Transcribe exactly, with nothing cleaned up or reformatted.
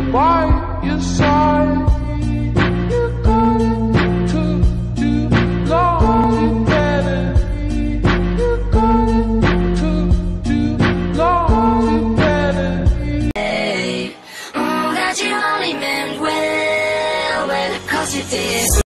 by your side. You got it took too long to get it. You got it took too long to get it. Hey, oh, that you only meant well, well, 'cause you did.